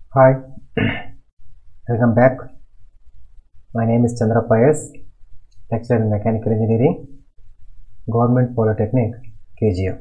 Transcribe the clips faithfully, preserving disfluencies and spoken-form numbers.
Hi, welcome back. My name is Chandrappa S, lecturer in Mechanical Engineering, Government Polytechnic, K G F.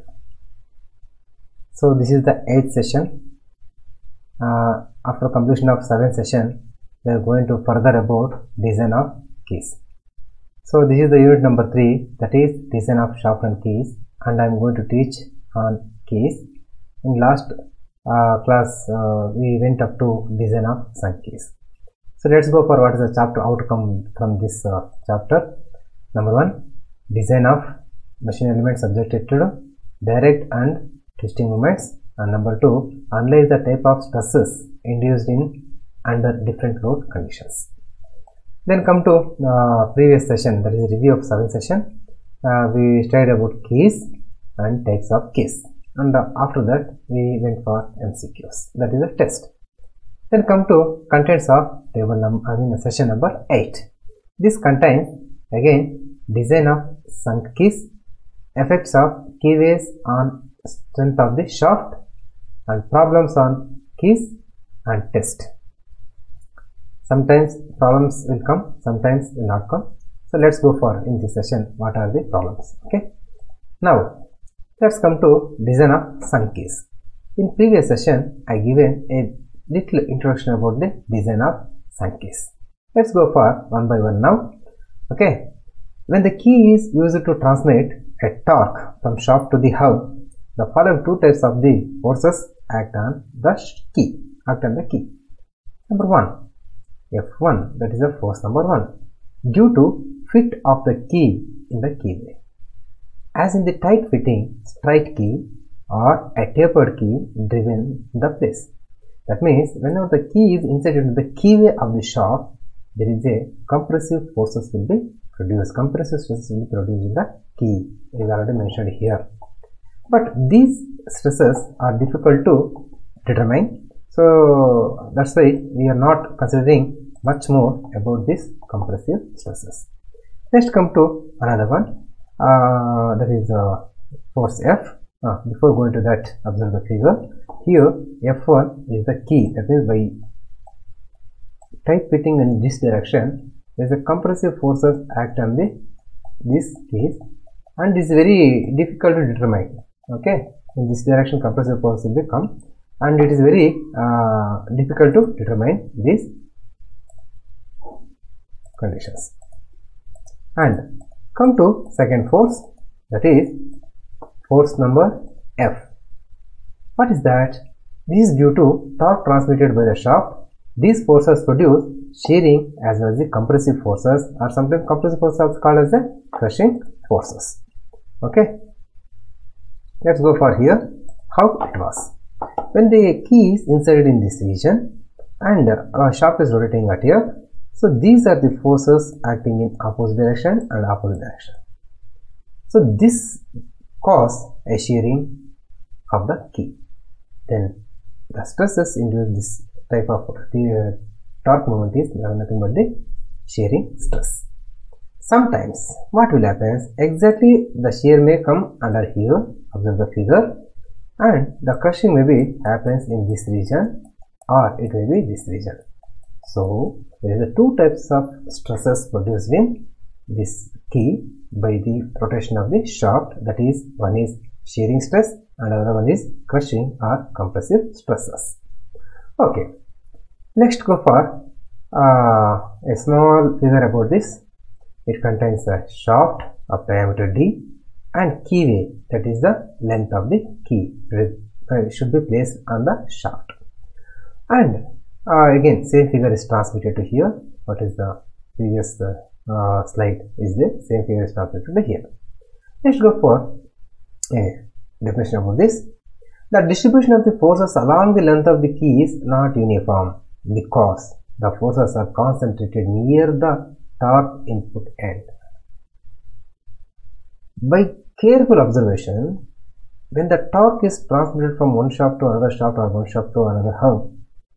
So this is the eighth session. Uh, after completion of seventh session, we are going to further about design of keys. So this is the unit number three, that is design of shaft and keys, and I am going to teach on keys. In last uh, class, uh, we went up to design of sunk keys. So let's go for what is the chapter outcome from this uh, chapter. Number one, design of machine elements subjected to direct and twisting moments, and number two, analyze the type of stresses induced in under different load conditions. Then come to uh, previous session, that is review of seventh session. Uh, we studied about keys and types of keys, and uh, after that we went for M C Qs, that is a test. Then come to contents of table number, I mean session number eight. This contains again design of sunk keys, effects of keyways on strength of the shaft, and problems on keys, and test. Sometimes problems will come, sometimes will not come. So let's go for in this session what are the problems. Okay. Now let's come to design of sunk keys. In previous session I given a little introduction about the design of sunk keys. Let's go for one by one now. Okay. When the key is used to transmit a torque from shaft to the hub, the following two types of the forces act on the key. Act on the key. Number one, F one, that is the force number one, due to fit of the key in the keyway. As in the tight fitting straight key or a tapered key driven in the place. That means whenever the key is inserted into the keyway of the shaft, there is a compressive forces will be produced. Compressive stresses will be produced in the key. It is already mentioned here. But these stresses are difficult to determine. So that's why we are not considering much more about these compressive stresses. Next come to another one. Uh, that is uh, force F. Uh, before going to that, observe the figure. Here F one is the key, that means by tight fitting in this direction, there is a compressive forces act on the this keys, and this is very difficult to determine. Okay, in this direction compressive force will become, and it is very uh, difficult to determine these conditions. And come to second force, that is force number F. What is that? This is due to torque transmitted by the shaft. These forces produce shearing as well as the compressive forces, or sometimes compressive forces are called as the crushing forces. Okay. Let's go for here how it was. When the key is inserted in this region and uh, shaft is rotating at here, so these are the forces acting in opposite direction and opposite direction. So this cause a shearing of the key. Then the stresses induced this type of the uh, torque moment is nothing but the shearing stress. Sometimes what will happen, exactly the shear may come under here, observe the figure, and the crushing maybe happens in this region or it may be this region. So there is a two types of stresses produced in this key by the rotation of the shaft, that is one is shearing stress and another one is crushing or compressive stresses. Okay, next go for uh, a small figure about this. It contains a shaft of diameter d and keyway, that is the length of the key. It should be placed on the shaft. And uh, again same figure is transmitted to here. What is the previous uh, uh, slide is the same figure is transmitted to here. Let's go for a definition about this. The distribution of the forces along the length of the key is not uniform because the forces are concentrated near the torque input end. By careful observation, when the torque is transmitted from one shaft to another shaft or one shaft to another hub,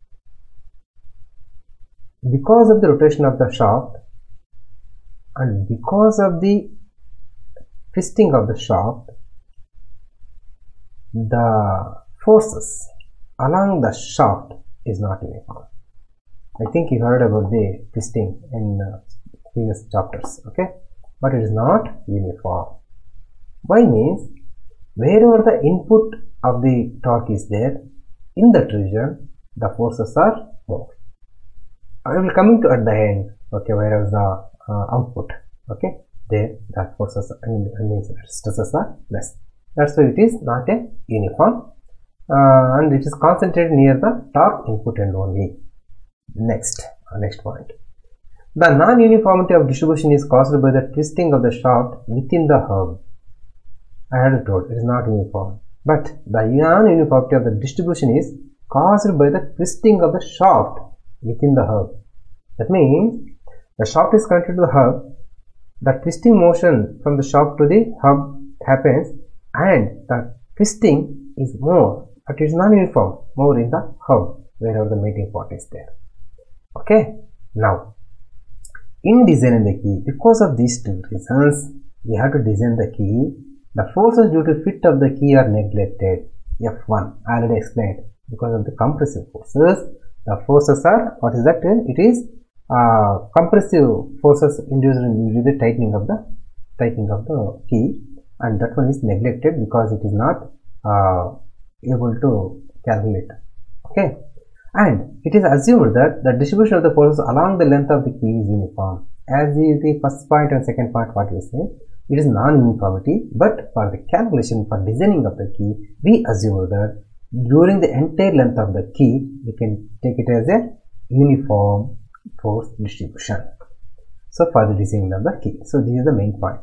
because of the rotation of the shaft and because of the twisting of the shaft, the forces along the shaft is not uniform. I think you heard about the twisting in uh, previous chapters, okay, but it is not uniform. Why means wherever the input of the torque is there, in that region the forces are more. I will coming to at the end, okay, whereas the uh, output, okay, there that forces and means stresses are less. That's why it is not a uniform, uh, and it is concentrated near the torque input end only. Next, uh, next point. The non-uniformity of distribution is caused by the twisting of the shaft within the hub. I had told it is not uniform, but the non-uniformity of the distribution is caused by the twisting of the shaft within the hub. That means the shaft is connected to the hub, the twisting motion from the shaft to the hub happens, and the twisting is more, but it is non-uniform, more in the hub wherever the mating part is there. Okay, now in designing the key, because of these two reasons, we have to design the key. The forces due to fit of the key are neglected. F one, I already explained, because of the compressive forces. The forces are, what is that? It is uh, compressive forces induced in the tightening of the tightening of the key, and that one is neglected because it is not uh, able to calculate. Okay, and it is assumed that the distribution of the forces along the length of the key is uniform. As is the first point and second point, what we say, it is non-uniformity, but for the calculation, for designing of the key, we assume that during the entire length of the key, we can take it as a uniform force distribution. So for the designing of the key, so this is the main point.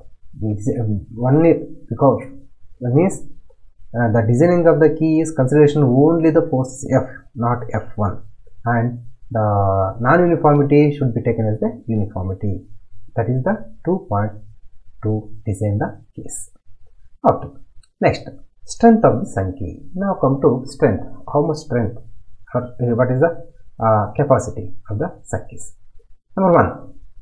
One because that means uh, the designing of the key is consideration only the force F, not F one, and the non-uniformity should be taken as the uniformity. That is the two point to design the keys. Okay, next, strength of the sun key. Now come to strength. How much strength, or uh, what is the uh, capacity of the sun keys? Number one,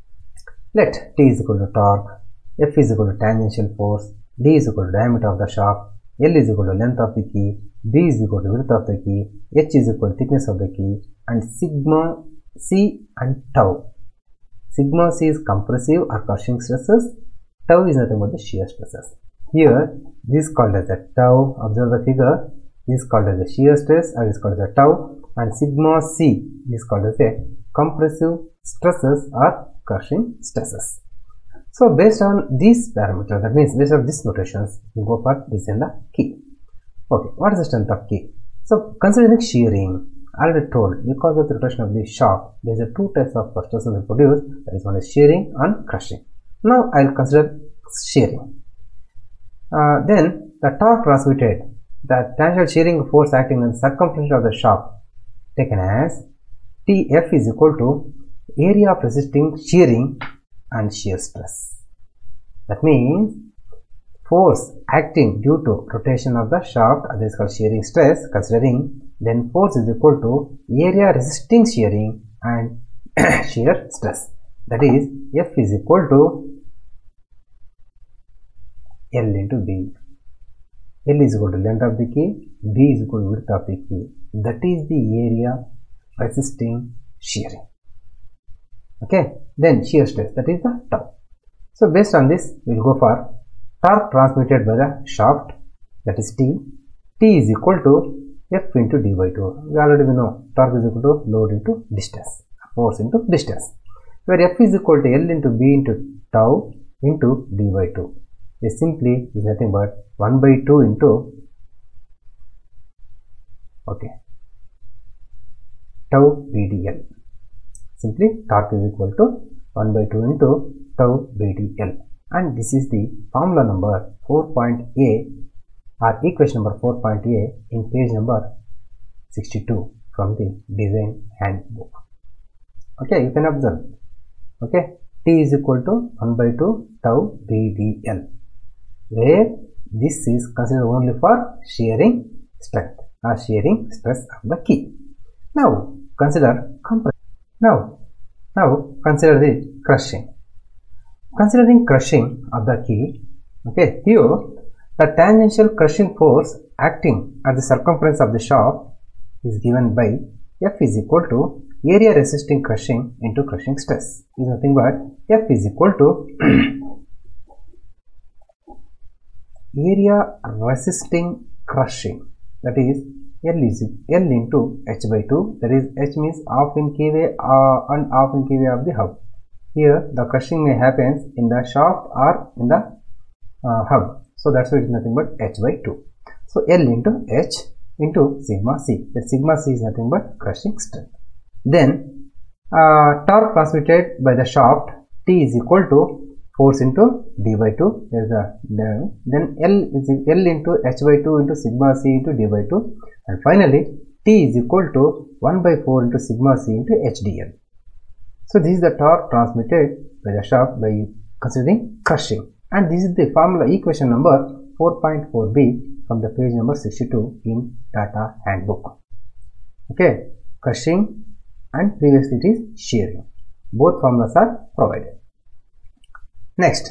let T is equal to torque, F is equal to tangential force, D is equal to diameter of the shaft, L is equal to length of the key, B is equal to width of the key, H is equal to thickness of the key, and sigma C and tau. Sigma C is compressive or crushing stresses, tau is nothing but the shear stresses. Here, this is called as a tau. Observe the figure. This is called as a shear stress, or is called as a tau, and sigma C is called as a compressive stresses or crushing stresses. So, based on these parameters, that means based on these notations, we go for design the key. Okay, what is the strength of key? So, considering shearing, I already told, because of the rotation of the shaft, there is a two types of stresses produced. That is, one is shearing and crushing. Now, I will consider shearing. Uh, then, the torque transmitted, the tangential shearing force acting on the circumference of the shaft, taken as T F is equal to area of resisting shearing and shear stress. That means force acting due to rotation of the shaft, that is called shearing stress, considering, then force is equal to area resisting shearing and shear stress. That is, F is equal to L into B. L is equal to length of the key, B is equal to width of the key. That is the area resisting shearing. Okay, then shear stress, that is the tau. So based on this, we will go for torque transmitted by the shaft, that is T. T is equal to F into D by two. We already know torque is equal to load into distance, force into distance, where F is equal to L into B into tau into D by two. This simply is nothing but one by two into, okay, tau B D L. Simply torque is equal to one by two into tau B D L, and this is the formula number four point A, or equation number four point A in page number sixty-two from the design handbook. Okay, you can observe. Okay, T is equal to one by two tau B D L, where this is considered only for shearing strength or shearing stress of the key. Now consider compression. Now, now consider the crushing. Considering crushing of the key, okay, here the tangential crushing force acting at the circumference of the shaft is given by F is equal to area resisting crushing into crushing stress is nothing but F is equal to area resisting crushing, that is L is L into H by two, that is H means half in kVA uh, and half in kVA of the hub. Here the crushing may happen in the shaft or in the uh, hub, so that's why it is nothing but H by two. So L into H into sigma C, that sigma C is nothing but crushing strength. Then uh, torque transmitted by the shaft T is equal to force into D by two. There is a then L is L into H by two into sigma C into D by two, and finally T is equal to one by four into sigma C into H D L. So this is the torque transmitted by the shaft by considering crushing, and this is the formula equation number four point four b from the page number sixty-two in Tata handbook. Okay, crushing and previously it is shearing. Both formulas are provided. Next,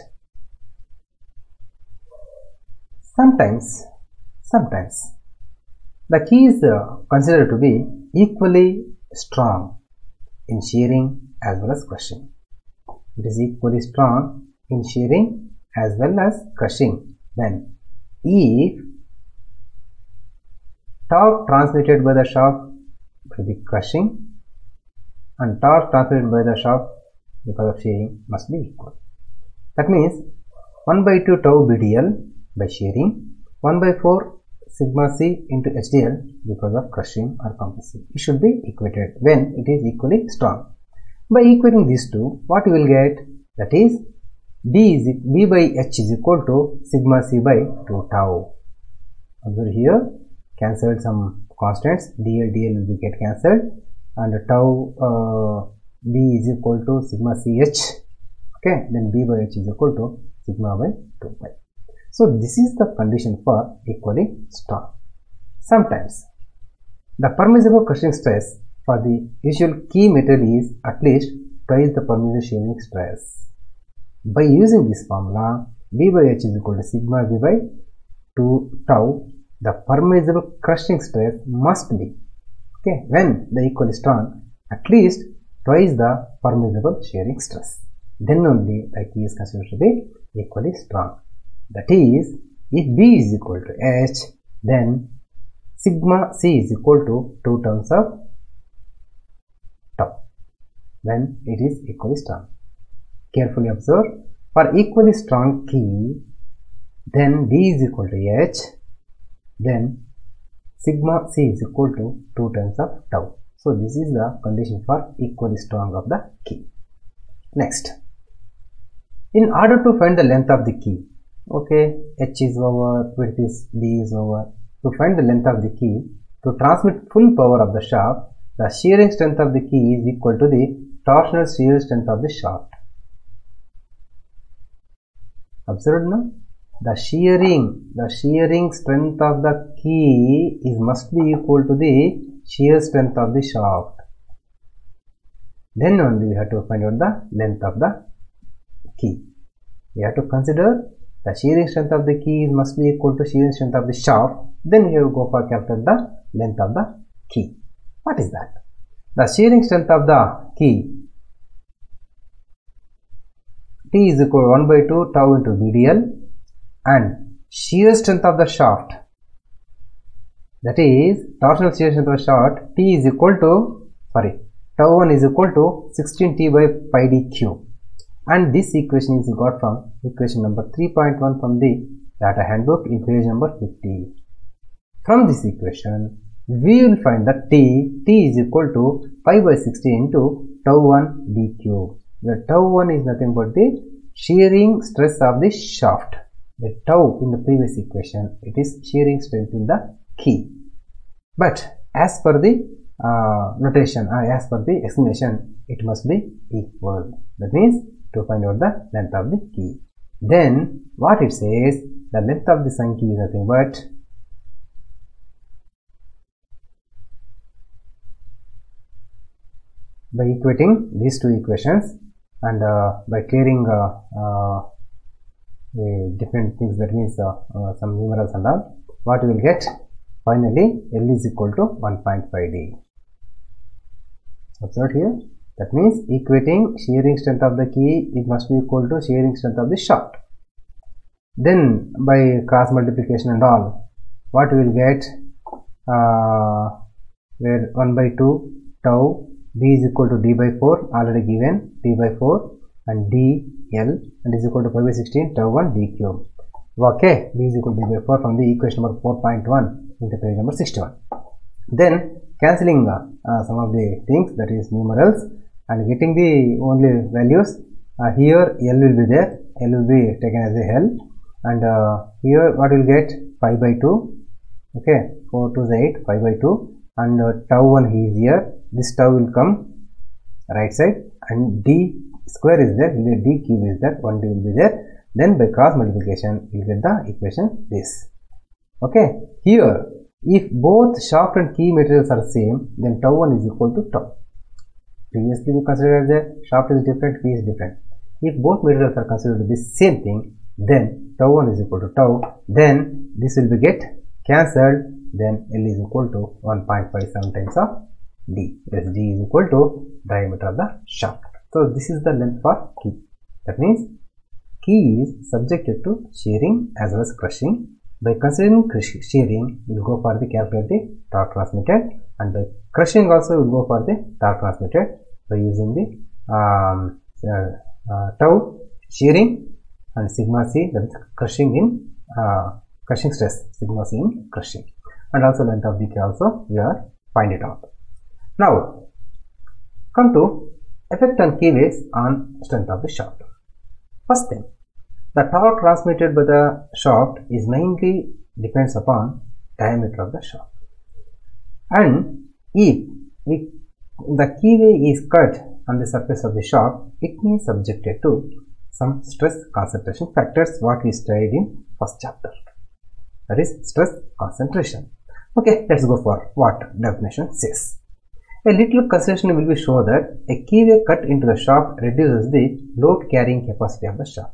sometimes, sometimes the key is uh, considered to be equally strong in shearing as well as crushing. It is equally strong in shearing as well as crushing. Then, if torque transmitted by the shaft by the crushing and torque transmitted by the shaft because of shearing must be equal. That means one by two tau B D L by shearing, one by four sigma C into H D L because of crushing or compressing. It should be equated when it is equally strong. By equating these two, what you will get, that is B is B by H is equal to sigma C by two tau. Observe here, cancelled some constants, D L, D L will get cancelled, and tau uh, B is equal to sigma C H. Okay, then B by H is equal to sigma by two pi. So this is the condition for equally strong. Sometimes the permissible crushing stress for the usual key metal is at least twice the permissible shearing stress. By using this formula, B by H is equal to sigma B by two tau, the permissible crushing stress must be, okay, when the equally strong, at least twice the permissible shearing stress. Then only the key is considered to be equally strong. That is, if B is equal to H, then sigma C is equal to two terms of tau, when it is equally strong. Carefully observe, for equally strong key, then B is equal to H, then sigma C is equal to two times of tau. So this is the condition for equally strong of the key. Next, in order to find the length of the key, okay, H is over, width is B is over. To find the length of the key, to transmit full power of the shaft, the shearing strength of the key is equal to the torsional shear strength of the shaft. Observe now, the shearing, the shearing strength of the key is must be equal to the shear strength of the shaft. Then only we have to find out the length of the key. We have to consider the shearing strength of the key must be equal to shearing strength of the shaft. Then we have to go for calculate the length of the key. What is that? The shearing strength of the key T is equal to one by two tau into B D L, and shear strength of the shaft, that is torsional shear strength of the shaft, T is equal to, sorry, tau one is equal to sixteen T by pi d cube, and this equation is got from equation number three point one from the Tata handbook in page number fifty. From this equation, we will find that T, T is equal to pi by sixteen into tau one d cube. The tau one is nothing but the shearing stress of the shaft. The tau in the previous equation, it is shearing strength in the key. But as per the uh, notation, uh, as per the explanation, it must be equal. That means to find out the length of the key. Then what it says, the length of the sun key is nothing but by equating these two equations and uh, by clearing uh, uh, different things, that means uh, uh, some numerals and all, what we will get, finally L is equal to one point five D. Observe here. That means equating shearing strength of the key, it must be equal to shearing strength of the shaft. Then by cross multiplication and all, what we will get, uh, where one by two tau b is equal to d by four, already given, d by four, and d l, and is equal to five by sixteen tau one d cube. Okay, b is equal to d by four from the equation number four point one into page number sixty-one. Then cancelling uh, uh, some of the things, that is numerals, and getting the only values. Uh, here L will be there, L will be taken as a L, and uh, here what will get, five by two, okay, four to the eight, five by two, and uh, tau one is here, this tau will come right side, and d square is there, d cube is there, one d will be there. Then by cross multiplication you get the equation this. Okay, here if both shaft and key materials are same, then tau one is equal to tau. Previously we considered that shaft is different, key is different. If both materials are considered the same thing, then tau one is equal to tau, then this will be get cancelled, then L is equal to one point five seven times of d, as d is equal to diameter of the shaft. So this is the length for key. That means key is subjected to shearing as well as crushing. By considering shearing, we will go for the calculate the torque transmitted, and by crushing also we will go for the torque transmitted by using the um, uh, uh, tau shearing and sigma c, that is crushing in uh, crushing stress, sigma c in crushing, and also length of the key also we are find it out. Now come to effect on key waves on strength of the shaft. First thing, the torque transmitted by the shaft is mainly depends upon diameter of the shaft, and if we, the keyway is cut on the surface of the shaft, it may be subjected to some stress concentration factors, what we studied in first chapter, that is stress concentration. Okay, let's go for what definition says. A little consideration will be show that a keyway cut into the shaft reduces the load carrying capacity of the shaft.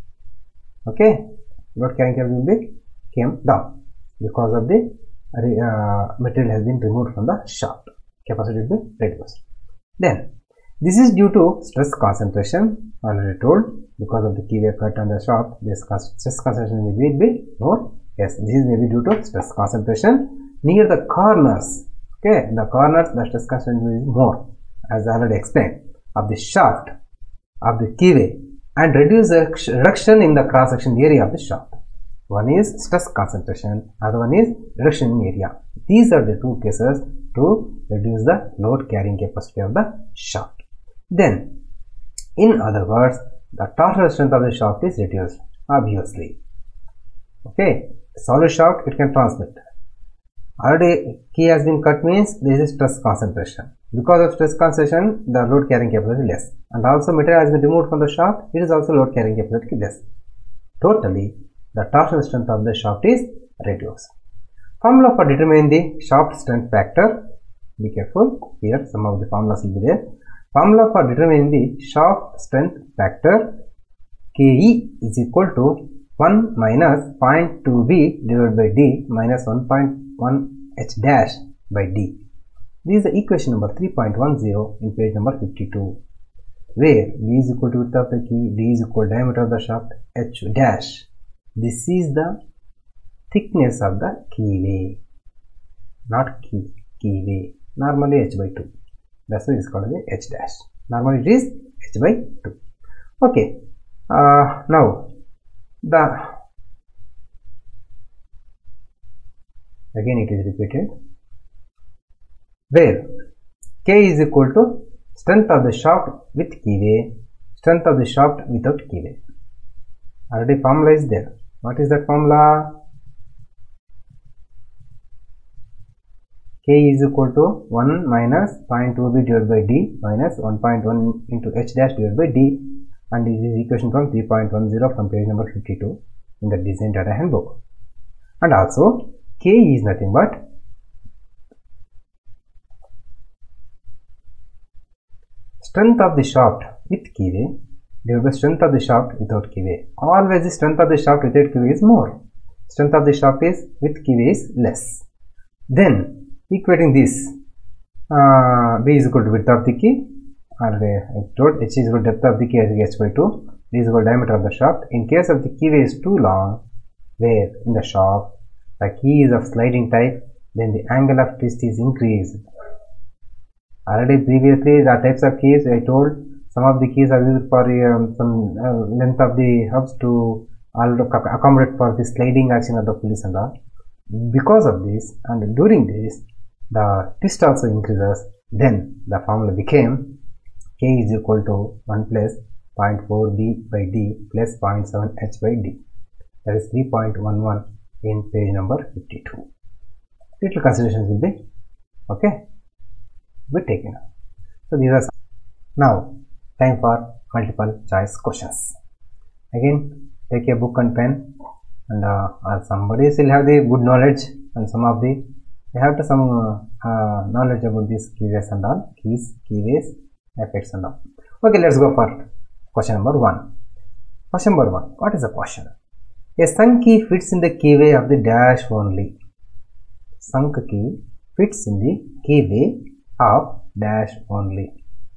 Okay, load carrying capacity will be came down because of the uh, material has been removed from the shaft, capacity will be reduced. Then this is due to stress concentration, already told, because of the keyway cut on the shaft, this stress concentration will be more. Yes, this is maybe due to stress concentration near the corners. Okay, in the corners the stress concentration is more, as I already explained, of the shaft of the keyway, and reduce the reduction in the cross section area of the shaft. One is stress concentration, other one is reduction in area. These are the two cases to reduce the load carrying capacity of the shaft. Then, in other words, the torsional strength of the shaft is reduced, obviously. Okay, solid shaft it can transmit. Already key has been cut means there is stress concentration. Because of stress concentration, the load carrying capacity is less, and also material has been removed from the shaft, it is also load carrying capacity less. Totally, the torsional strength of the shaft is reduced. Formula for determining the shaft strength factor. Be careful, here some of the formulas will be there. Formula for determining the shaft strength factor, K E is equal to one minus zero point two B divided by D minus one point one H dash by D. This is the equation number three point one zero in page number fifty-two, where B is equal to width of the key, D is equal to diameter of the shaft, H dash. This is the thickness of the keyway, not key, keyway. Normally H by two. That's why it is called the H dash. Normally it is H by two. Okay. Uh, now the again it is repeated, where K is equal to strength of the shaft with keyway, strength of the shaft without keyway. Already formula is there. What is that formula? K is equal to one minus zero point two B divided by D minus one point one into H dash divided by D, and this is equation from three point one zero from page number fifty-two in the design data handbook. And also K is nothing but strength of the shaft with keyway divided by strength of the shaft without keyway. Always the strength of the shaft without keyway is more. Strength of the shaft is with keyway is less. Then equating this, uh, uh, B is equal to width of the key, already I told H is equal to depth of the key as H by two, D is equal to diameter of the shaft. In case of the keyway is too long, where in the shaft the key is of sliding type, then the angle of twist is increased. Already previously the types of keys I told, some of the keys are used for um, some uh, length of the hubs to accommodate for the sliding action of the pulleys and all. Because of this and during this the twist also increases, then the formula became K is equal to one plus zero point four B by D plus zero point seven H by D, that is three point one one in page number fifty-two. Little considerations will be okay be taken. So these are some. Now time for multiple choice questions. Again take a book and pen, and uh, or somebody still have the good knowledge, and some of the they have to some uh, uh, knowledge about these keyways and all, keys, keyways, effects and all. Okay, let's go for question number one. Question number one. What is the question? A sunk key fits in the keyway of the dash only. Sunk key fits in the keyway of dash only.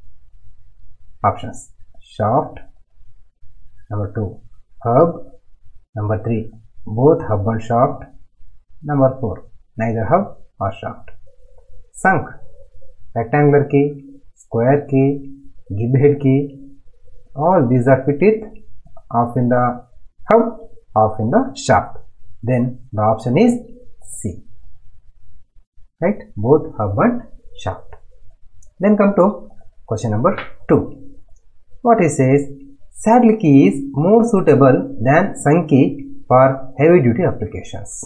Options: shaft. Number two, hub. Number three, both hub and shaft. Number four, neither hub or shaft. Sunk, rectangular key, square key, gib head key, all these are fitted off in the hub, off in the shaft. Then the option is C. Right? Both hub and shaft. Then come to question number two. What it says? Saddle key is more suitable than sunk key for heavy duty applications.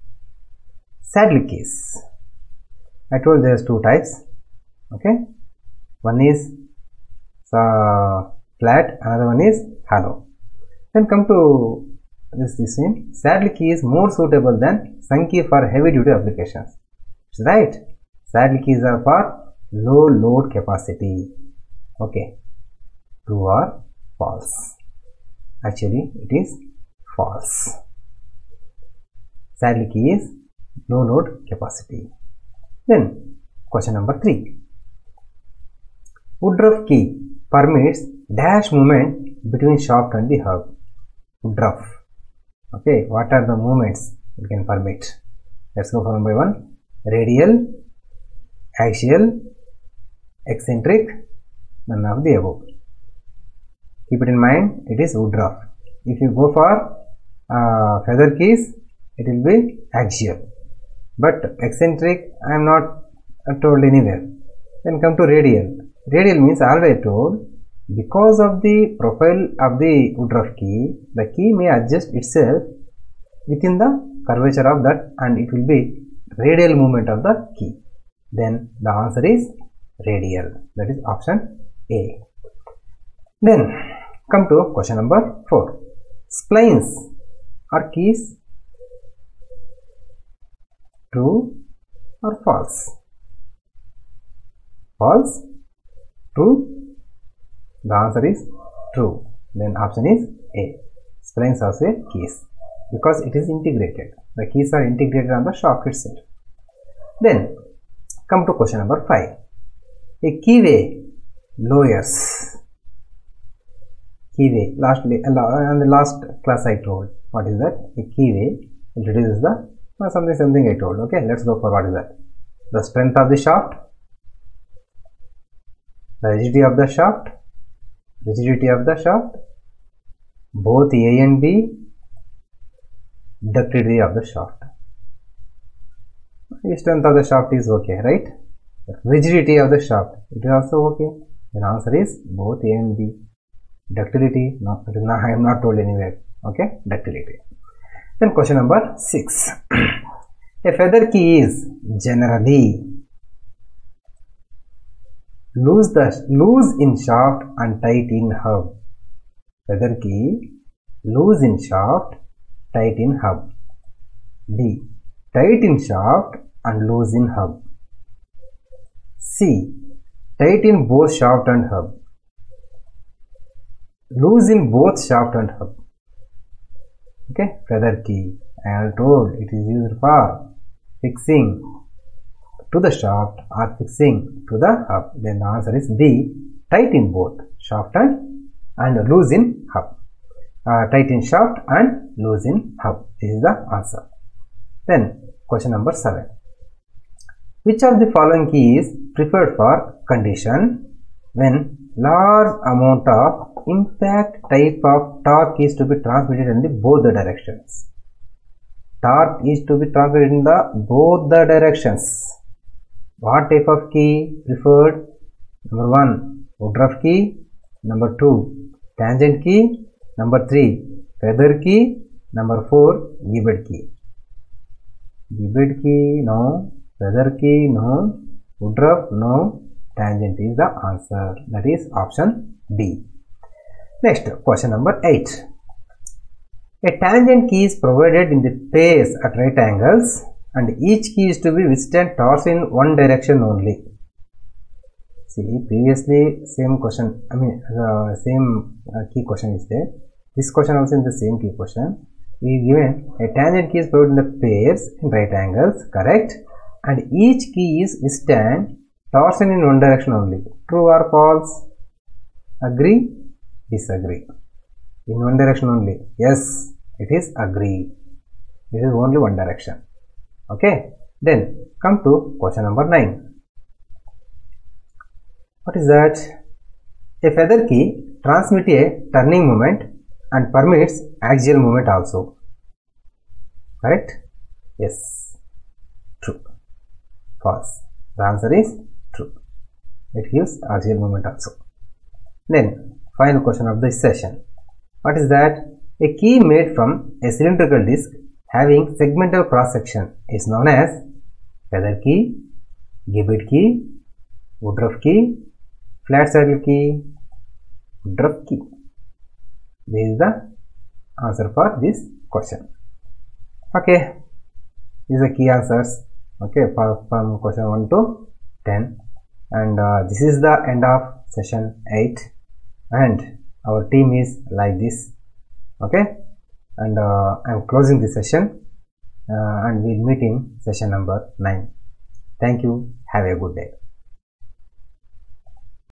Saddle keys. I told there is two types. Okay. One is uh, flat, another one is hollow. Then come to this this thing. Saddle key is more suitable than sunk key for heavy duty applications. It's right. Saddle keys are for low load capacity. Okay. True or false? Actually, it is false. Saddle key is low load capacity. Then question number three. Woodruff key permits dash movement between shaft and the hub. Woodruff. Okay, what are the movements it can permit? Let's go for one by one. Radial, axial, eccentric, none of the above. Keep it in mind, it is Woodruff. If you go for uh, feather keys, it will be axial. But eccentric, I am not told anywhere. Then come to radial. Radial means always told, because of the profile of the Woodruff key, the key may adjust itself within the curvature of that, and it will be radial movement of the key. Then the answer is radial. That is option A. Then come to question number four. Splines are keys. True or false? False? True? The answer is true. Then option is A. Splines are say keys because it is integrated. The keys are integrated on the shaft itself. Then come to question number five. A keyway lowers. Keyway. Last on the last class I told. What is that? A keyway reduces the uh, something something I told. Okay, let's go for what is that? The strength of the shaft, the rigidity of the shaft, rigidity of the shaft, both A and B, ductility of the shaft. The strength of the shaft is okay, right? Rigidity of the shaft, it is also okay. The answer is both A and B. Ductility, no, it is not, I am not told anywhere. Okay, ductility. Then question number six. A feather key is generally loose the loose in shaft and tight in hub. Feather key loose in shaft, tight in hub. B. Tight in shaft and loose in hub. C. Tight in both shaft and hub. Loose in both shaft and hub. Okay, feather key. I am told it is used for fixing to the shaft or fixing to the hub, then the answer is B, tight in both shaft and, and loose in hub. Uh, tight in shaft and loose in hub. This is the answer. Then question number seven. Which of the following key is preferred for condition when large amount of impact type of torque is to be transmitted in the both the directions? Torque is to be transmitted in the both the directions. What type of key preferred? Number one, Woodruff key. Number two, tangent key. Number three, feather key. Number four, Gibbet key. Gibbet key, no. Feather key, no. Woodruff, no. Tangent is the answer. That is option B. Next, question number eight. A tangent key is provided in the pairs at right angles and each key is to be withstand torque in one direction only. See, previously same question, I mean the uh, same uh, key question is there. This question also in the same key question. We given a tangent key is provided in the pairs in right angles, correct? And each key is withstand torsion in one direction only. True or false? Agree? Disagree? In one direction only. Yes, it is agree. This is only one direction. Okay. Then come to question number nine. What is that? A feather key transmits a turning moment and permits axial movement also. Correct? Yes. True. False. The answer is true. It gives axial movement also. Then final question of this session. What is that? A key made from a cylindrical disc having segmental cross section is known as feather key, Gibbet key, Woodruff key, flat saddle key, Woodruff key. This is the answer for this question. Okay, these are key answers. Okay, from question one to ten, and uh, this is the end of session eight, and our team is like this. Okay, and uh, I am closing this session, uh, and we'll meet in session number nine. Thank you. Have a good day.